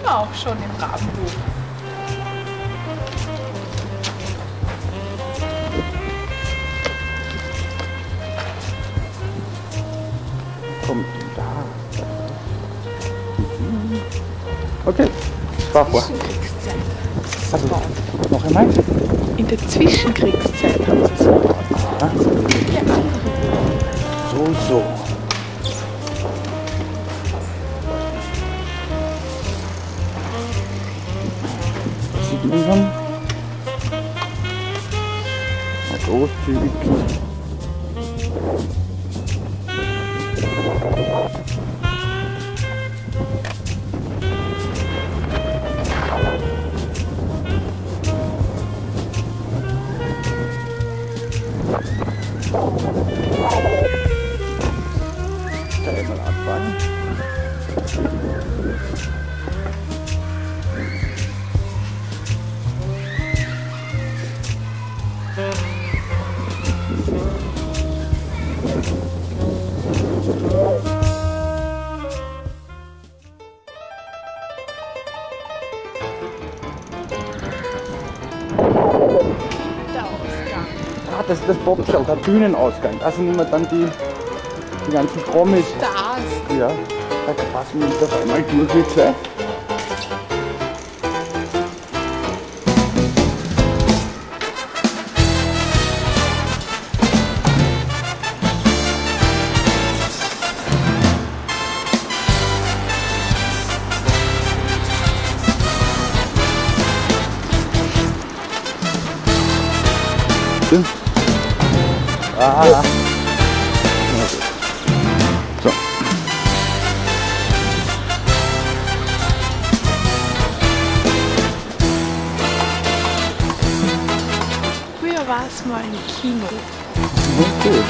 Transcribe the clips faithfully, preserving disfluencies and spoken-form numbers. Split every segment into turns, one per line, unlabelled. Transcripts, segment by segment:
wir auch schon im Rabenhof.
Kommt da. Okay, fahr vor.
Zwischenkriegszeit.
Also, noch einmal?
In der Zwischenkriegszeit haben sie es gebaut.
Aha.
Ja, andere.
So, so. Das sieht man schon. Und großzügig. Da einmal abfahren.
Der Ausgang.
Ah, das ist das Boxshell, der Bühnenausgang. Da sind immer dann die, die ganzen Promis.
Stars.
Ja, da passen wir uns auf einmal durch wie zwei. Ah. Ja, gut. So.
Früher war es mal ein Kino.
Okay.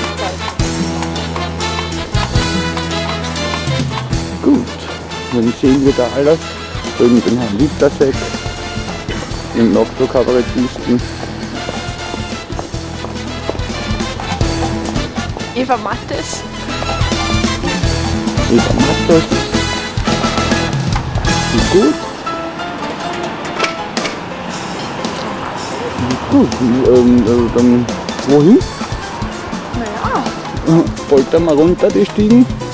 Gut, dann sehen wir da alles. Drüben den Herrn Liptasek, den Nocturkabarettisten.
Eva Mattes.
Eva Mattes. Wie gut. Wie gut. Ähm, äh, dann wohin?
Naja.
Wollt ihr mal runter die Stiegen?